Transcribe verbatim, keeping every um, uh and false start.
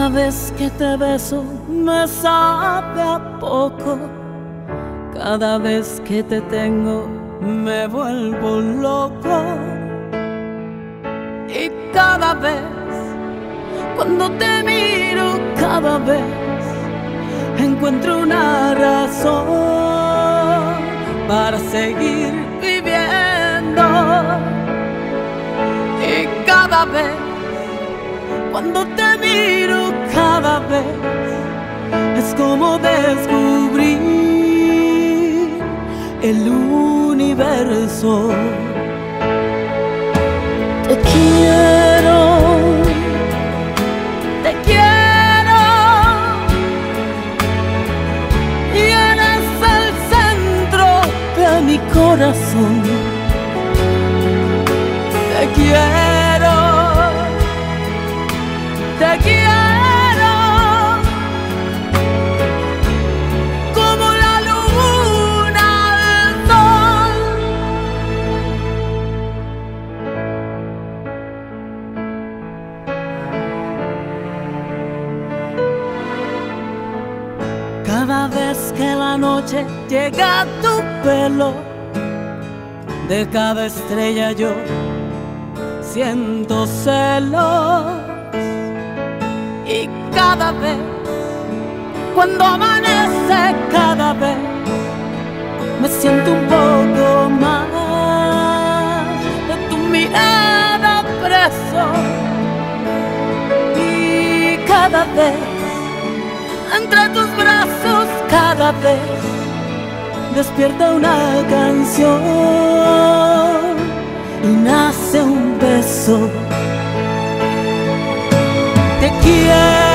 Cada vez que te beso me sabe a poco. Cada vez que te tengo me vuelvo loco. Y cada vez cuando te miro, cada vez encuentro una razón para seguir viviendo. Y cada vez cuando te miro, cada vez es como descubrir el universo. Te quiero, te quiero, y eres el centro de mi corazón. Te quiero, te quiero, como la luna del sol. Cada vez que la noche llega a tu pelo, de cada estrella yo siento celos. Y cada vez, cuando amanece, cada vez me siento un poco más de tu mirada preso. Y cada vez, entre tus brazos, cada vez despierta una canción y nace un beso. Te quiero.